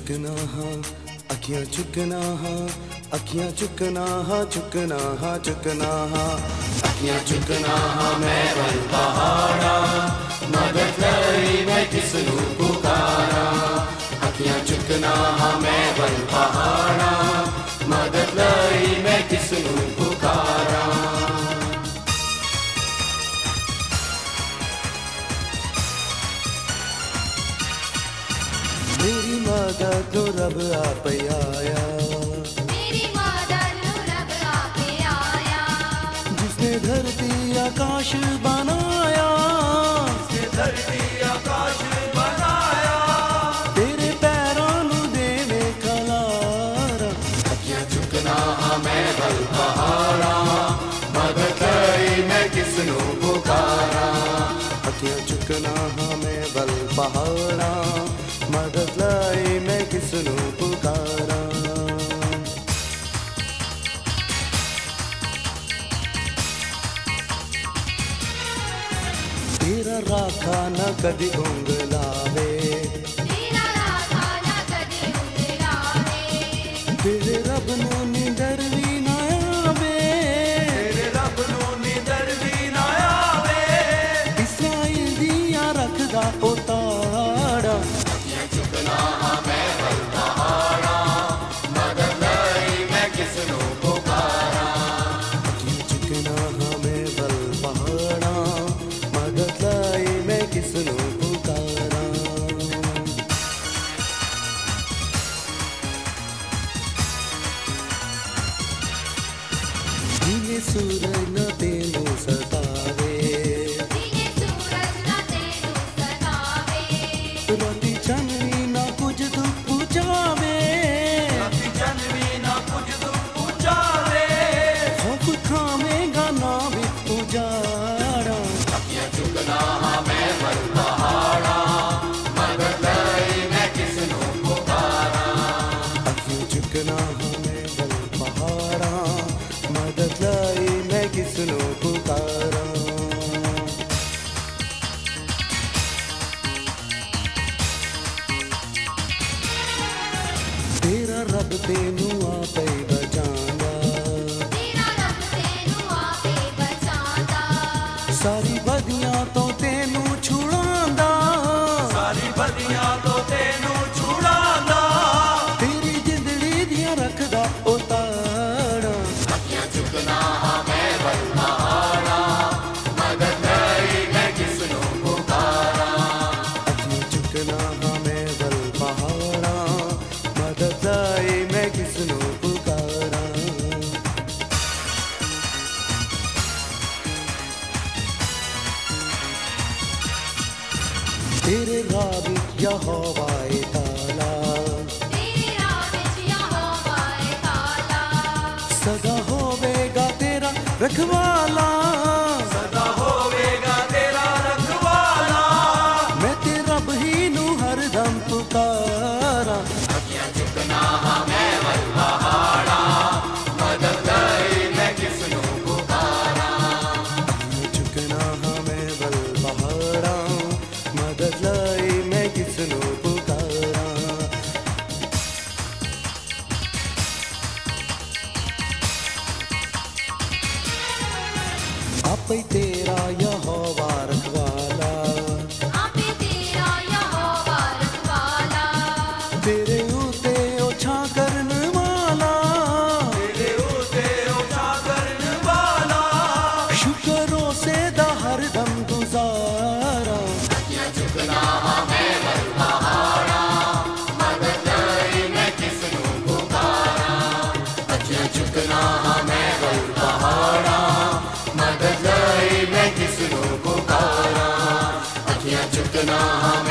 चुकना हाँ अखियाँ चुकना हाँ अखियाँ चुकना हाँ चुकना हाँ चुकना हाँ अखियाँ चुकना हाँ मैं बल पहाड़ा मदद लई मैं किसनू पुकारा अखियाँ चुकना हाँ मैं बल पहाड़ा मदद लई मैं किसनू पुकारा मेरी मदद रब आप आया मेरी मदद रब आप आया जिसने धरती आकाश बनाया जिसने धरती आकाश बनाया तेरे पैरों नू देवे खलारा अखियाँ चुकना हाँ मैं बल पहाड़ा मदद लई मैं किसनू पुकारा अखियाँ चुकना हाँ मैं बल पहाड़ा मदद लाई मैं किसनू पुकारा तेरा राखा न कदी उंगलावे तेरा राखा न कदी उंगलावे तेरे रब नू निंदर भी ना आवे तेरे रब नू निदर भी ना आवे इस्राइल दिया रखदा उतारा सूरज न तेनू सतावे दिने सूरज न तेनू सतावे राती चांदनी ना कुछ दुख पुचावे राती चांदनी ना कुछ दुख पुचावे खौफ खावेगा ना भी उजाड़ा अखियाँ चुकना हाँ मैं बल पहाड़ा मदद लई मैं किसनू पुकारा अखियाँ चुकना हाँ मैं बल पहाड़ा मदद लाई मैं किसनू पुकारा तेरा रब तेनू आपे बचांदा तेरा रब तेनू आपे बचांदा सारी बदियां तो तेनू छुड़ांदा सारी बदियां तो तेनू छुड़ांदा तेरी जिंदड़ी दियां रखदा उतारा अखियाँ चुकना हाँ मैं बल पहाड़ा मदद लई मैं किसनू पुकारा अखियाँ चुकना हाँ मैं बल पहाड़ा मदद लाई मैं किसनू पुकारा तेरे राह विच यहोवा ए ताला तेरे राह विच यहोवा ए ताला सदा होवेगा तेरा रखवाला सदा होवेगा तेरा रखवाला मैं तेरा रब ही नू हरदम पुकारा अखियाँ चुकना हाँ मैं बल पहाड़ा मदद लई मैं किसनू पुकारा अखियाँ चुकना हाँ मैं बल पहाड़ा मदद लाई मैं किसनू पुकारा आप ही तेरा यहोवा रखवाला आपे तेरा यहोवा रखवाला तेरे उते ओछा करन वाला तेरे उते ओछा करन वाला शुक्रों से दा हरदम गुजारा अखियाँ चुकना हाँ मैं बल पहाड़ा मदद लई मैं किसनू पुकारा अखियाँ चुकना हाँ मैं बल पहाड़ा मदद लई मैं किसनू पुकारा अखियाँ चुकना हाँ